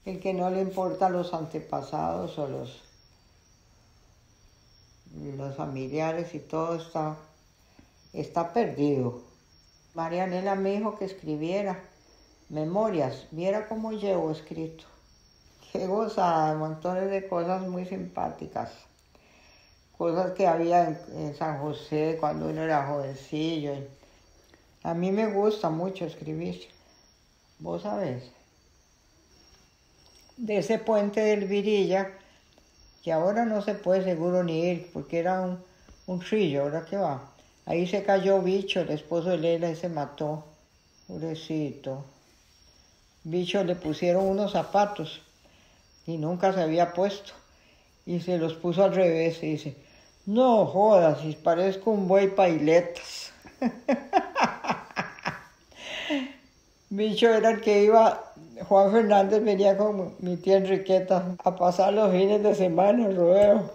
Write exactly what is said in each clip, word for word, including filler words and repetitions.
El que no le importa los antepasados o los, los familiares y todo está, está perdido. Marianela me dijo que escribiera memorias, viera cómo llevo escrito. Qué gozada, montones de cosas muy simpáticas. Cosas que había en, en San José cuando uno era jovencillo. A mí me gusta mucho escribir, vos sabés. De ese puente del Virilla, que ahora no se puede seguro ni ir, porque era un, un río, ¿ahora qué va? Ahí se cayó Bicho, el esposo de Lela, y se mató. Pobrecito. Bicho le pusieron unos zapatos y nunca se había puesto. Y se los puso al revés y dice, no jodas, si parezco un buey pailetas. Bicho era el que iba, Juan Fernández venía con mi tía Enriqueta a pasar los fines de semana el rodeo.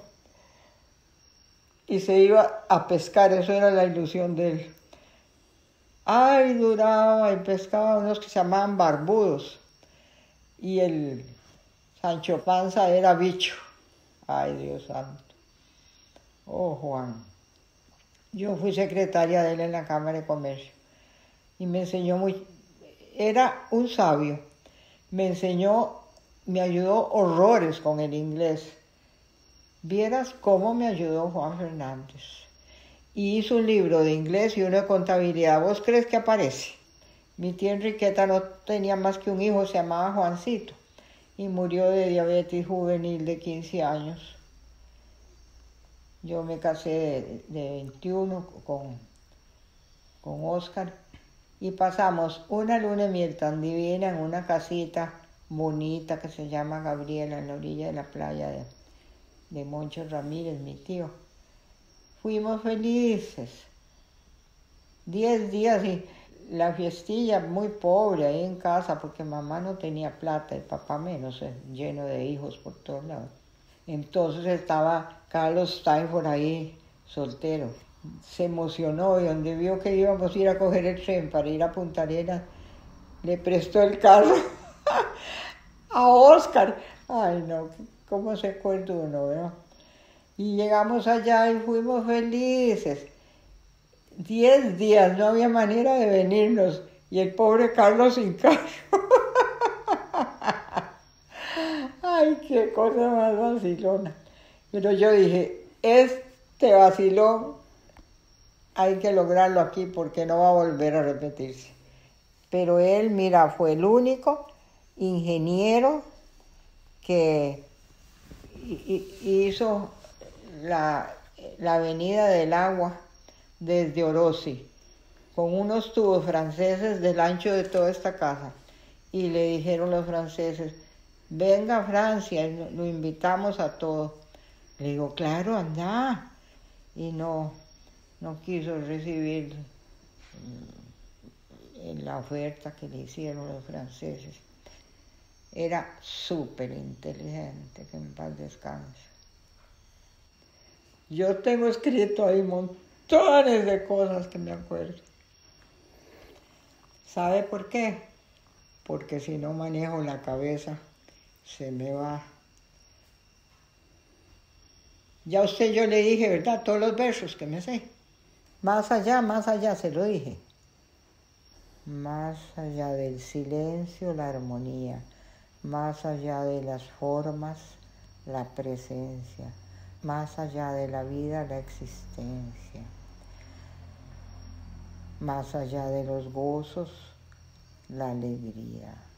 Y se iba a pescar, eso era la ilusión de él. Ay, duraba y pescaba unos que se llamaban barbudos. Y el Sancho Panza era Bicho. Ay, Dios santo. Oh, Juan. Yo fui secretaria de él en la Cámara de Comercio. Y me enseñó muy... Era un sabio. Me enseñó, me ayudó horrores con el inglés. Vieras cómo me ayudó Juan Fernández. Y hizo un libro de inglés y uno de contabilidad. ¿Vos crees que aparece? Mi tía Enriqueta no tenía más que un hijo, se llamaba Juancito. Y murió de diabetes juvenil de quince años. Yo me casé de, de veintiuno con, con Oscar. Y pasamos una luna de miel tan divina en una casita bonita que se llama Gabriela, en la orilla de la playa de, de Moncho Ramírez, mi tío. Fuimos felices. Diez días y la fiestilla muy pobre ahí en casa porque mamá no tenía plata y papá menos, lleno de hijos por todos lados. Entonces estaba Carlos Steinford ahí, soltero. Se emocionó y donde vio que íbamos a ir a coger el tren para ir a Punta Arenas, le prestó el carro a Oscar. Ay, no, cómo se acuerda uno, ¿verdad? Y llegamos allá y fuimos felices. Diez días, no había manera de venirnos. Y el pobre Carlos sin carro. Ay, qué cosa más vacilona. Pero yo dije, este vacilón hay que lograrlo aquí porque no va a volver a repetirse. Pero él, mira, fue el único ingeniero que hizo la, la avenida del agua desde Orosi, con unos tubos franceses del ancho de toda esta casa. Y le dijeron los franceses, venga a Francia, lo invitamos a todos. Le digo, claro, anda. Y no, no quiso recibir la oferta que le hicieron los franceses. Era súper inteligente, que en paz descanse. Yo tengo escrito ahí montones de cosas que me acuerdo. ¿Sabe por qué? Porque si no manejo la cabeza, se me va. Ya a usted yo le dije, ¿verdad? Todos los versos que me sé. Más allá, más allá, se lo dije. Más allá del silencio, la armonía. Más allá de las formas, la presencia. Más allá de la vida, la existencia. Más allá de los gozos, la alegría.